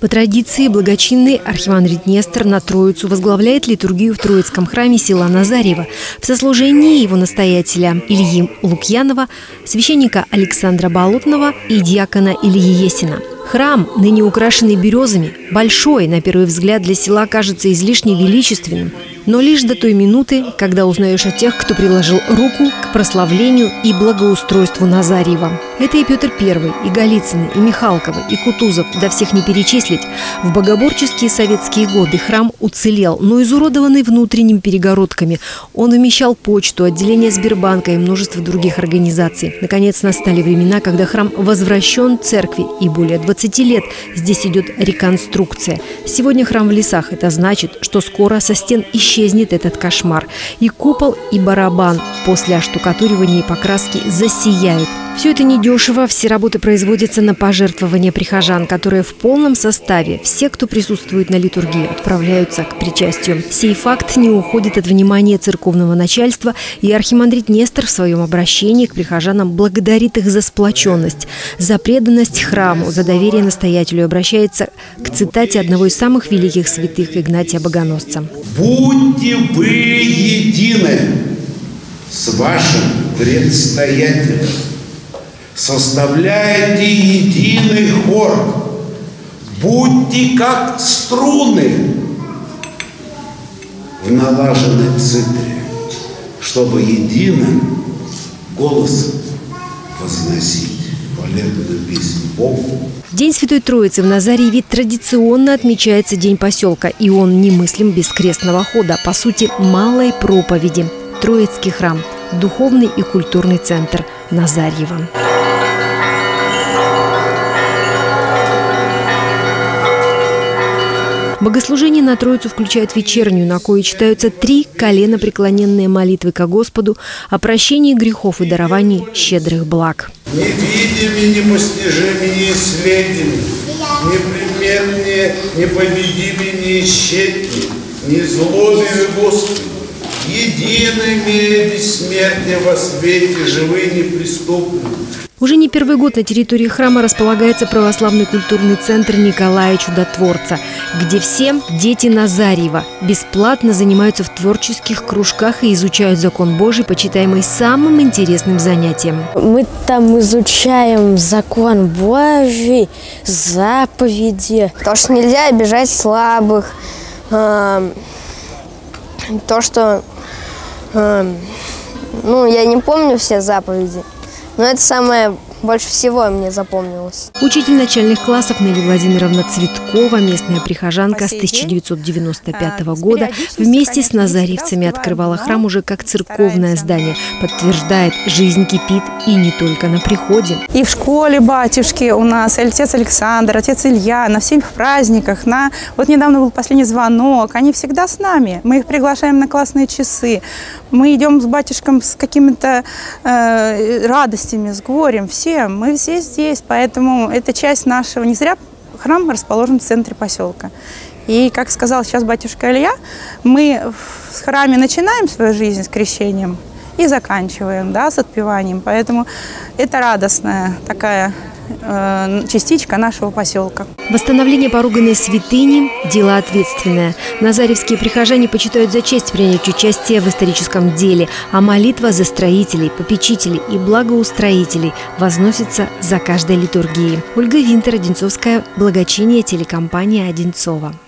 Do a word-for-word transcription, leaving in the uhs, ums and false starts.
По традиции, благочинный архимандрит Нестор на Троицу возглавляет литургию в Троицком храме села Назарьево в сослужении его настоятеля Ильи Лукьянова, священника Александра Болотного и диакона Ильи Есина. Храм, ныне украшенный березами, большой, на первый взгляд для села кажется излишне величественным, но лишь до той минуты, когда узнаешь о тех, кто приложил руку к прославлению и благоустройству Назарьева. Это и Петр Первый, и Голицыны, и Михалковы, и Кутузов, да всех не перечислить. В богоборческие советские годы храм уцелел, но изуродованный внутренними перегородками. Он вмещал почту, отделение Сбербанка и множество других организаций. Наконец настали времена, когда храм возвращен церкви, и более двадцати лет здесь идет реконструкция. Сегодня храм в лесах. Это значит, что скоро со стен исчезнет этот кошмар. И купол, и барабан после оштукатуривания и покраски засияют. Все это недешево, все работы производятся на пожертвования прихожан, которые в полном составе, все, кто присутствует на литургии, отправляются к причастию. Сей факт не уходит от внимания церковного начальства, и архимандрит Нестор в своем обращении к прихожанам благодарит их за сплоченность, за преданность храму, за доверие настоятелю и обращается к цитате одного из самых великих святых Игнатия Богоносца. «Будьте вы едины с вашим предстоятелем, составляйте единый хор, будьте как струны в налаженной цитре, чтобы единым голосом возносить хвалебную песню Богу». День Святой Троицы в Назарьеве традиционно отмечается День поселка, и он немыслим без крестного хода, по сути, малой проповеди. Троицкий храм – духовный и культурный центр Назарьева. Богослужение на Троицу включает вечернюю, на кое читаются три коленопреклоненные молитвы ко Господу о прощении грехов и даровании щедрых благ. Невидимые, непостижимые, неисследимые, непременные, непобедимые, неисчетные, незлобивые Господи, едиными бессмертные во свете, живые, неприступные. Уже не первый год на территории храма располагается православный культурный центр Николая Чудотворца, где все дети Назарьева бесплатно занимаются в творческих кружках и изучают закон Божий, почитаемый самым интересным занятием. Мы там изучаем закон Божий, заповеди. То, что нельзя обижать слабых, э, то, что, э, ну, я не помню все заповеди. Но это самое больше всего мне запомнилось. Учитель начальных классов Нелли Владимировна Цветкова, местная прихожанка с тысяча девятьсот девяносто пятого года, вместе с назарьевцами открывала храм уже как церковное здание. Подтверждает, жизнь кипит и не только на приходе. И в школе батюшки у нас, отец Александр, отец Илья, на всех праздниках. На... Вот недавно был последний звонок, они всегда с нами. Мы их приглашаем на классные часы. Мы идем с батюшком с какими-то э, радостями, с горем. Все. Мы все здесь, поэтому это часть нашего. Не зря храм расположен в центре поселка. И, как сказал сейчас батюшка Илья, мы в храме начинаем свою жизнь с крещением и заканчиваем, да, с отпеванием. Поэтому это радостная такая э, частичка нашего поселка. Восстановление поруганной святыни – дело ответственное. Назарьевские прихожане почитают за честь принять участие в историческом деле, а молитва за строителей, попечителей и благоустроителей возносится за каждой литургией. Ольга Винтер, Одинцовская, благочиние, телекомпания Одинцова.